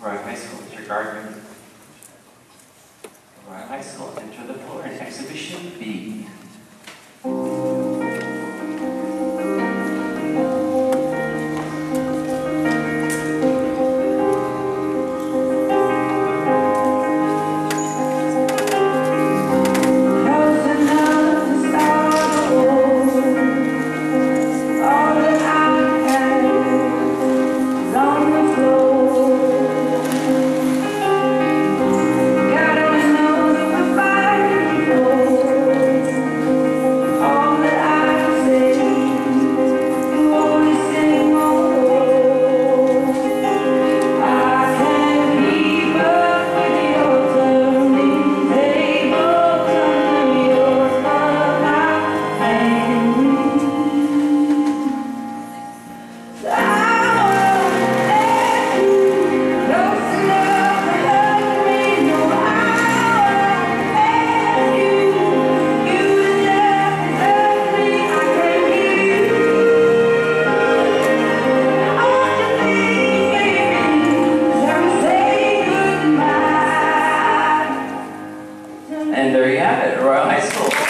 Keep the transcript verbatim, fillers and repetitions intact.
Arroyo High School with your guard. Arroyo High School, enter the floor in Exhibition B. And there you have it, Arroyo High School.